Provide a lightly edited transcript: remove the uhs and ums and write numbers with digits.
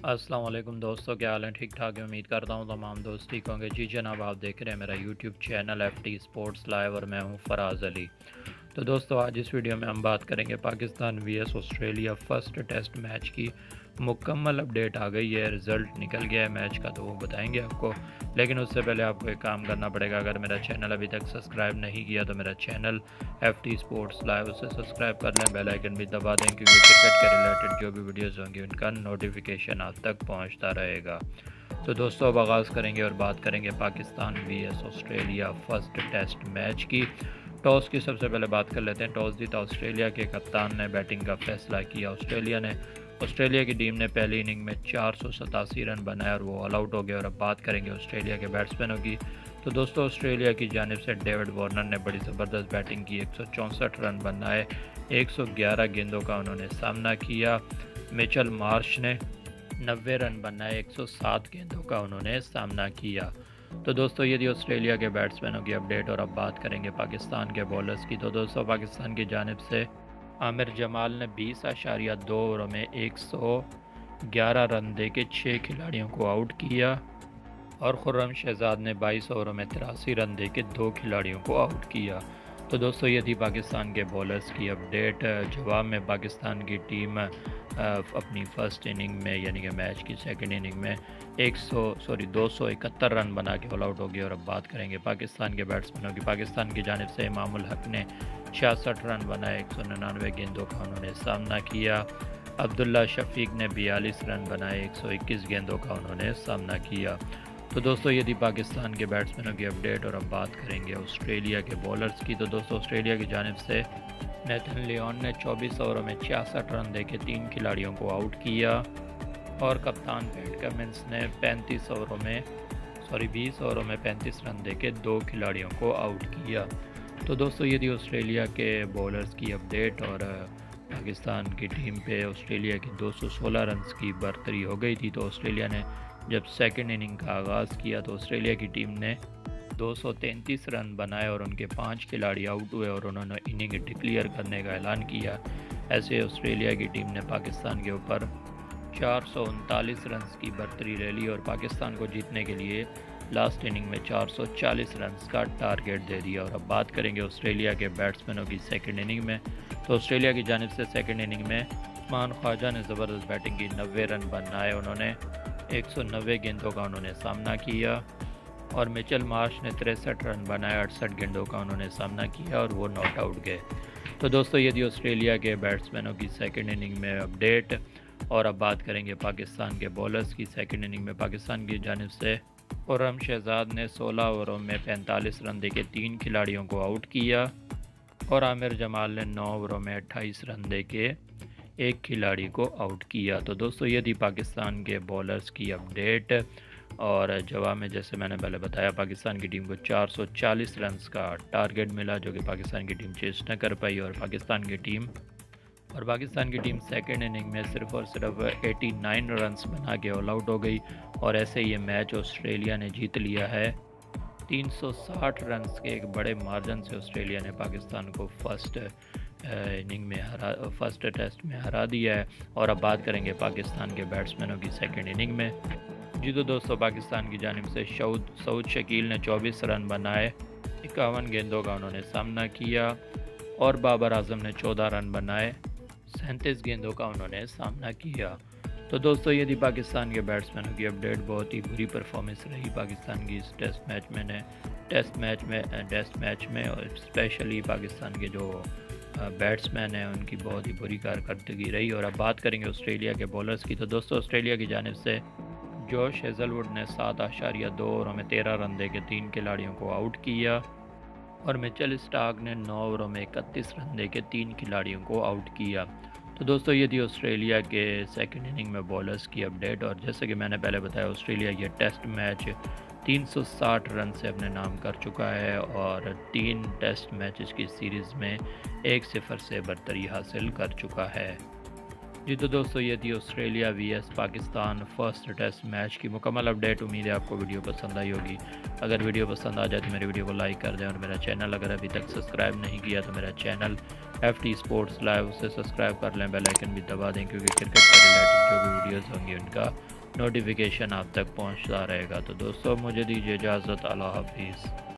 अस्सलाम वालेकुम दोस्तों, क्या हाल है? ठीक ठाक है। उम्मीद करता हूँ तमाम दोस्त ठीक होंगे। जी जनाब, आप देख रहे हैं मेरा YouTube channel FT sports live और मैं हूँ फराज अली। तो दोस्तों, आज इस वीडियो में हम बात करेंगे Pakistan vs Australia first test match की मुकम्मल अपडेट आ गई है। रिज़ल्ट निकल गया है मैच का, तो वो बताएंगे आपको। लेकिन उससे पहले आपको एक काम करना पड़ेगा। अगर मेरा चैनल अभी तक सब्सक्राइब नहीं किया तो मेरा चैनल FT स्पोर्ट्स लाइव उसे सब्सक्राइब कर लें, बेल आइकन भी दबा दें, क्योंकि क्रिकेट के रिलेटेड जो भी वीडियोज़ होंगी उनका नोटिफिकेशन आप तक पहुँचता रहेगा। तो दोस्तों, अब आगाज़ करेंगे और बात करेंगे Pakistan vs Australia first test match की। टॉस की सबसे पहले बात कर लेते हैं। टॉस जीता ऑस्ट्रेलिया के कप्तान ने बैटिंग का फैसला किया। ऑस्ट्रेलिया की टीम ने पहली इनिंग में 487 रन बनाए और वो ऑल आउट हो गए। और अब बात करेंगे ऑस्ट्रेलिया के बैट्समैनों की। तो दोस्तों, ऑस्ट्रेलिया की जानिब से डेविड वार्नर ने बड़ी ज़बरदस्त बैटिंग की। 164 रन बनाए, 111 गेंदों का उन्होंने सामना किया। मिचेल मार्श ने 90 रन बनाए, 107 गेंदों का उन्होंने सामना किया। तो दोस्तों, ये थी ऑस्ट्रेलिया के बैट्समैनों की अपडेट। और अब बात करेंगे पाकिस्तान के बॉलर्स की। तो दोस्तों, पाकिस्तान की जानिब से आमिर जमाल ने 20.2 ओवरों में 111 रन देके 6 खिलाड़ियों को आउट किया। और खुर्रम शहजाद ने 22 ओवरों में 83 रन देके 2 खिलाड़ियों को आउट किया। तो दोस्तों, ये थी पाकिस्तान के बॉलर्स की अपडेट। जवाब में पाकिस्तान की टीम अपनी फ़र्स्ट इनिंग में, यानी कि मैच की सेकंड इनिंग में 271 रन बना के ऑल आउट हो गई। और अब बात करेंगे पाकिस्तान के बैट्समैनों की। पाकिस्तान की जानिब से इमामुल हक ने 66 रन बनाए, 199 गेंदों का उन्होंने सामना किया। अब्दुल्ला शफीक ने 42 रन बनाए, 121 गेंदों का उन्होंने सामना किया। तो दोस्तों, ये थी पाकिस्तान के बैट्समैनों की अपडेट। और अब बात करेंगे ऑस्ट्रेलिया के बॉलर्स की। तो दोस्तों, ऑस्ट्रेलिया की जानिब से नेथन लियोन ने 24 ओवरों में 66 रन देके 3 खिलाड़ियों को आउट किया। और कप्तान पैट कमिंस ने 20 ओवरों में 35 रन देके 2 खिलाड़ियों को आउट किया। तो दोस्तों, ये थी ऑस्ट्रेलिया के बॉलर्स की अपडेट। और पाकिस्तान की टीम पे ऑस्ट्रेलिया की 216 रन की बढ़तरी हो गई थी। तो ऑस्ट्रेलिया ने जब सेकेंड इनिंग का आगाज़ किया तो ऑस्ट्रेलिया की टीम ने 233 रन बनाए और उनके 5 खिलाड़ी आउट हुए और उन्होंने इनिंग डिक्लेयर करने का ऐलान किया। ऐसे ऑस्ट्रेलिया की टीम ने पाकिस्तान के ऊपर 439 रन की बढ़तरी ले ली और पाकिस्तान को जीतने के लिए लास्ट इनिंग में 440 रन का टारगेट दे दिया। और अब बात करेंगे ऑस्ट्रेलिया के बैट्समैनों की सेकंड इनिंग में। तो ऑस्ट्रेलिया की जानिब से सेकंड इनिंग में उस्मान ख्वाजा ने ज़बरदस्त बैटिंग की, 90 रन बनाए उन्होंने, 190 गेंदों का उन्होंने सामना किया। और मिचेल मार्श ने 63 रन बनाए, 68 गेंदों का उन्होंने सामना किया और वो नॉट आउट गए। तो दोस्तों, ये थी ऑस्ट्रेलिया के बैट्समैनों की सेकंड इनिंग में अपडेट। और अब बात करेंगे पाकिस्तान के बॉलर्स की। सेकंड इनिंग में पाकिस्तान की जानिब से खुर्रम शहजाद ने 16 ओवरों में 45 रन देके 3 खिलाड़ियों को आउट किया। और आमिर जमाल ने 9 ओवरों में 28 रन देके 1 खिलाड़ी को आउट किया। तो दोस्तों, ये थी पाकिस्तान के बॉलर्स की अपडेट। और जवाब में, जैसे मैंने पहले बताया, पाकिस्तान की टीम को 440 रन का टारगेट मिला, जो कि पाकिस्तान की टीम चेस न कर पाई। और पाकिस्तान की टीम सेकेंड इनिंग में सिर्फ और सिर्फ 89 रन्स बना के ऑल आउट हो गई। और ऐसे ये मैच ऑस्ट्रेलिया ने जीत लिया है। 360 रन्स के एक बड़े मार्जिन से ऑस्ट्रेलिया ने पाकिस्तान को फर्स्ट टेस्ट में हरा दिया है। और अब बात करेंगे पाकिस्तान के बैट्समैनों की सेकेंड इनिंग में। जी तो दोस्तों, पाकिस्तान की जानिब से सऊद शकील ने 24 रन बनाए, 51 गेंदों का उन्होंने सामना किया। और बाबर आजम ने 14 रन बनाए, 37 गेंदों का उन्होंने सामना किया। तो दोस्तों, ये थी पाकिस्तान के बैट्समैनों की अपडेट। बहुत ही बुरी परफॉर्मेंस रही पाकिस्तान की इस टेस्ट मैच में और स्पेशली पाकिस्तान के जो बैट्समैन हैं उनकी बहुत ही बुरी कारकर्दगी रही। और अब बात करेंगे ऑस्ट्रेलिया के बॉलर्स की। तो दोस्तों, ऑस्ट्रेलिया की जानिब से जोश हेज़लवुड ने 7.2 ओवरों में 13 रन देके 3 खिलाड़ियों को आउट किया। और मिचेल स्टार्क ने 9 ओवरों में 31 रन देके 3 खिलाड़ियों को आउट किया। तो दोस्तों, ये थी ऑस्ट्रेलिया के सेकंड इनिंग में बॉलर्स की अपडेट। और जैसे कि मैंने पहले बताया, ऑस्ट्रेलिया ये टेस्ट मैच 360 रन से अपने नाम कर चुका है और 3 टेस्ट मैचेस की सीरीज़ में 1-0 से बढ़तरी हासिल कर चुका है। जी तो दोस्तों, ये थी Australia vs Pakistan first test match की मुकम्मल अपडेट। उम्मीद है आपको वीडियो पसंद आई होगी। अगर वीडियो पसंद आ जाए तो मेरी वीडियो को लाइक कर दें और मेरा चैनल अगर अभी तक सब्सक्राइब नहीं किया तो मेरा चैनल FT स्पोर्ट्स लाइव उसे सब्सक्राइब कर लें, बेल आइकन भी दबा दें, क्योंकि क्रिकेट से रिलेटेड जो भी वीडियोज़ होंगी उनका नोटिफिकेशन आप तक पहुंचता रहेगा। तो दोस्तों मुझे दीजिए इजाज़त, अल्लाह हाफिज़।